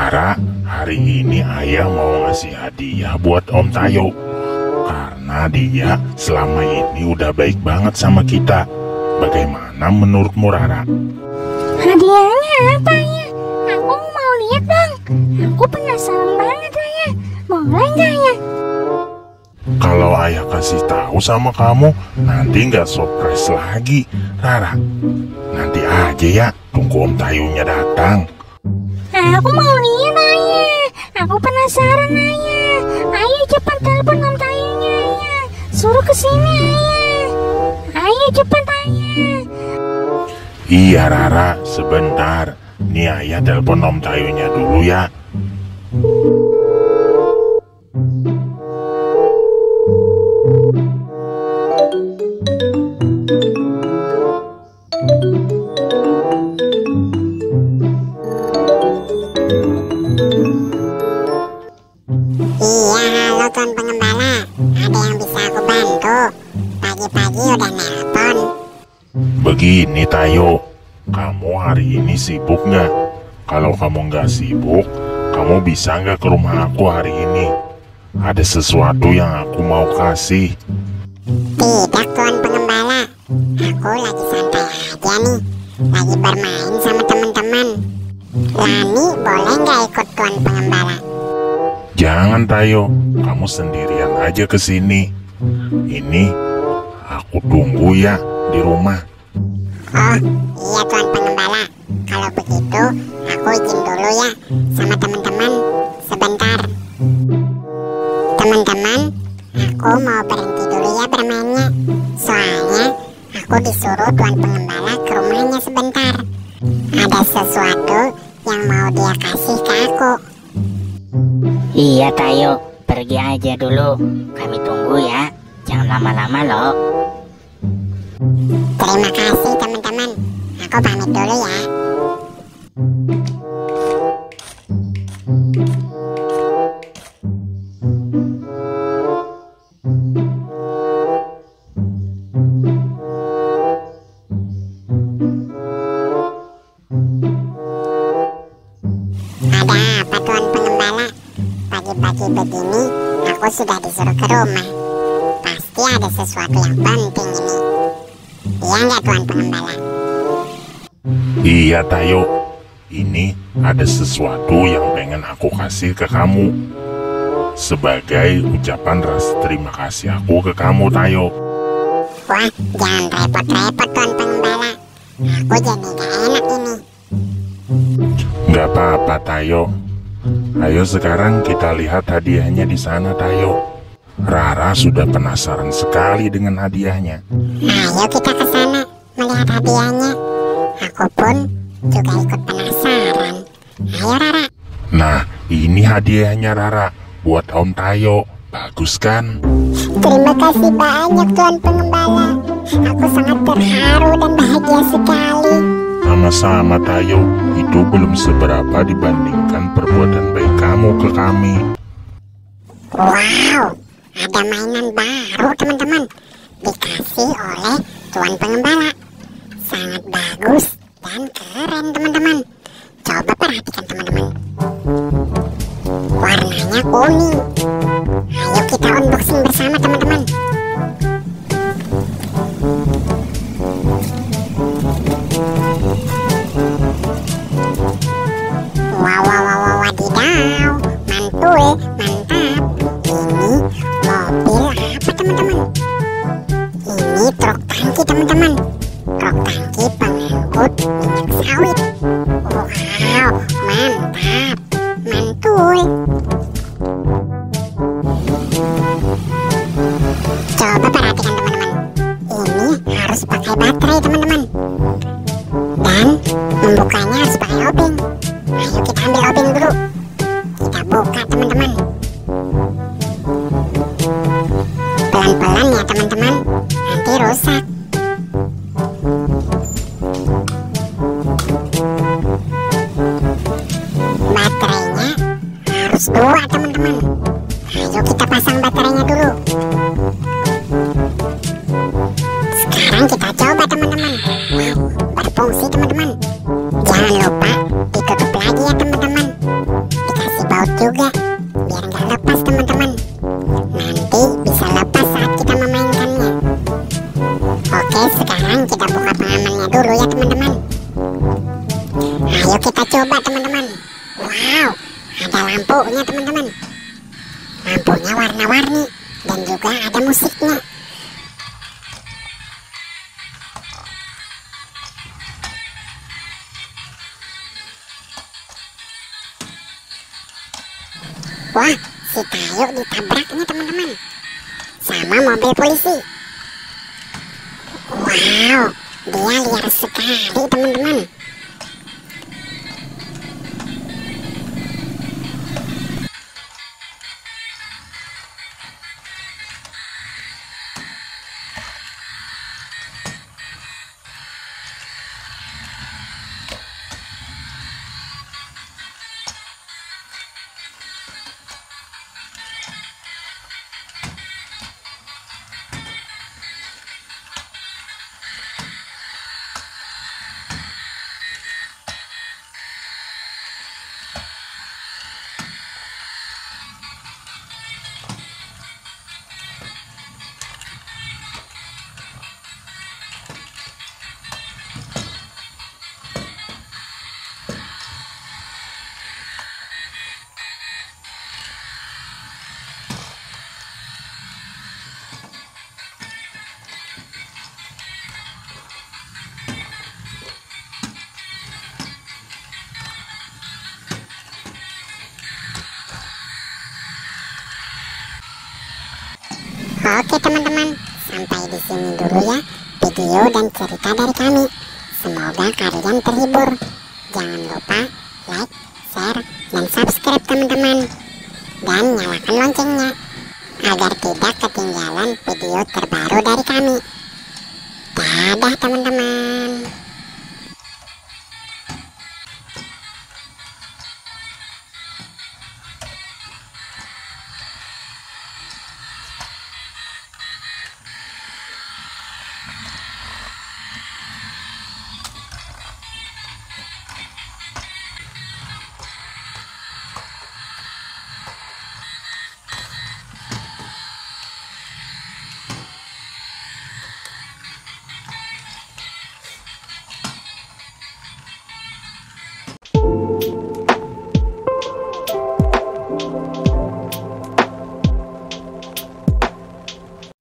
Rara, hari ini ayah mau ngasih hadiah buat Om Tayo. Karena dia selama ini udah baik banget sama kita. Bagaimana menurutmu, Rara? Hadiahnya apa ya? Aku mau lihat dong. Aku penasaran banget ya. Boleh nggak ya? Kalau ayah kasih tahu sama kamu, nanti nggak surprise lagi, Rara. Nanti aja ya, tunggu Om Tayonya datang. Aku mau lihat ayah. Aku penasaran ayah. Ayo cepat telepon Om Tayonya ayah. Suruh kesini ayah. Ayo cepat ayah. Iya Rara, sebentar. Nih ayah telepon Om Tayonya dulu ya. Iya, halo Tuan Pengembala. Ada yang bisa aku bantu? Pagi-pagi udah nelpon. Begini Tayo, kamu hari ini sibuk nggak? Kalau kamu nggak sibuk, kamu bisa nggak ke rumah aku hari ini? Ada sesuatu yang aku mau kasih. Tidak Tuan Pengembala, aku lagi santai aja nih. Lagi bermain sama teman-teman. Lani boleh nggak ikut Tuan Pengembala? Jangan Tayo, kamu sendirian aja ke sini. Ini aku tunggu ya di rumah. Oh iya Tuan Pengembala, kalau begitu aku izin dulu ya sama teman-teman sebentar. Teman-teman, aku mau berhenti dulu ya bermainnya. Soalnya aku disuruh Tuan Pengembala ke rumahnya sebentar. Ada sesuatu yang mau dia kasih ke aku. Iya Tayo, pergi aja dulu. Kami tunggu ya. Jangan lama-lama loh. Terima kasih teman-teman. Aku pamit dulu ya. Ada apa Tuan Pengembala? Pagi-pagi begini aku sudah disuruh ke rumah. Pasti ada sesuatu yang penting ini. Iya nggak Tuan Pengembala? Iya Tayo, ini ada sesuatu yang pengen aku kasih ke kamu. Sebagai ucapan rasa terima kasih aku ke kamu Tayo. Wah, jangan repot-repot Tuan Pengembala. Aku jadi gak enak ini. Nggak apa-apa Tayo. Ayo sekarang kita lihat hadiahnya di sana Tayo. Rara sudah penasaran sekali dengan hadiahnya. Ayo kita ke sana melihat hadiahnya. Aku pun juga ikut penasaran. Ayo Rara. Nah, ini hadiahnya Rara buat Om Tayo. Bagus kan? Terima kasih banyak Tuan Pengembala. Aku sangat terharu dan bahagia sekali. Sama-sama Tayo, itu belum seberapa dibandingkan perbuatan baik kamu ke kami. Wow, ada mainan baru teman-teman. Dikasih oleh Tuan Pengembala. Sangat bagus dan keren teman-teman. Coba perhatikan teman-teman. Warnanya kuning. Ayo kita unboxing bersama teman-teman. Wow, wow, wow, wow, wadidaw. Mantul, mantap. Ini mobil apa teman-teman? Ini truk tangki teman-teman. Truk tangki pengangkut minyak sawit. Wow, mantap. Mantul. Coba perhatikan teman-teman. Ini harus pakai baterai teman-teman. Dan membukanya harus pakai obeng. Ayo kita ambil obeng dulu. Kita buka teman-teman. Pelan-pelan ya teman-teman. Nanti rusak. Baterainya harus 2 teman-teman. Ayo kita pasang baterainya dulu. Sekarang kita coba teman-teman. Wow, berfungsi teman-teman. Jangan lupa ikuti Ayo kita coba teman-teman. Wow, ada lampunya teman-teman. Lampunya warna-warni dan juga ada musiknya. Wah, si Tayo ditabraknya teman-teman sama mobil polisi. Wow, dia liar sekali teman-teman. Oke teman-teman, sampai di sini dulu ya video dan cerita dari kami. Semoga kalian terhibur. Jangan lupa like, share, dan subscribe.